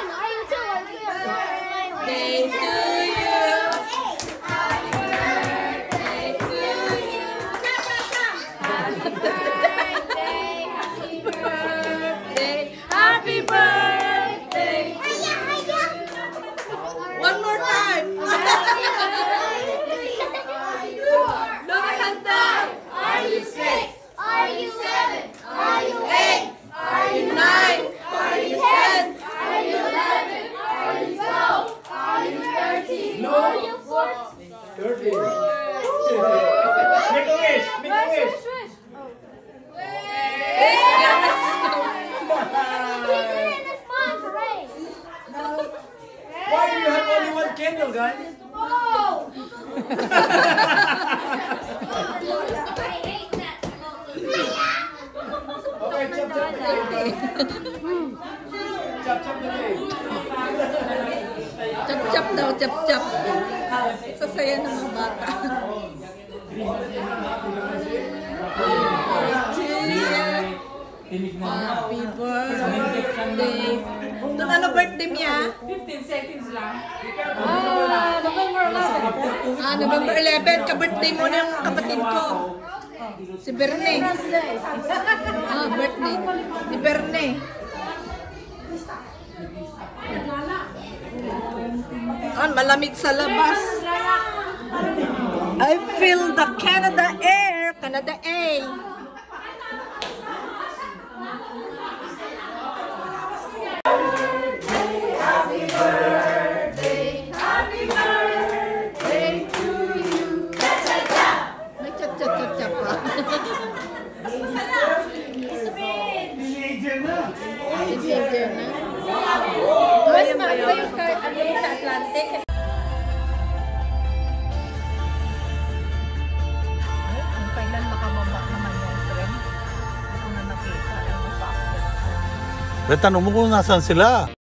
Happy birthday. One more time. Are you 6? Are you 7? Are you 8? Are you 9? Are you 10? Are you 11? Are you 12? Are you 13? Are you 14? 13. Make a wish. Make a wish. Why do you have only one candle, guys? Oh! Okay, chop the cake. Chop the cake. Chap-chap daw, chap-chap. Sasaya ng mga bata. Happy birthday. Doon ano birthday niya? 15 seconds lang. November 11. November 11. Ka-birthday mo na yung kapatid ko. Si Berne. Birthday. Ni Berne. Malamig sa labas. I feel the Canada air. Canada air. Happy birthday to you. Cha-cha-cha. May cha-cha-cha-cha pa. Teenager na. Teenager na. Mas maganda yung sa Atlantic. Ang kailan makamabak naman yung trend. Ako na nakita. Tanong mo kung nasaan sila.